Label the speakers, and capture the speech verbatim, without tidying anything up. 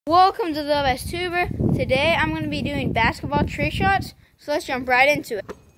Speaker 1: Welcome to the Best Tuber. Today I'm going to be doing basketball trick shots, so let's jump right into it.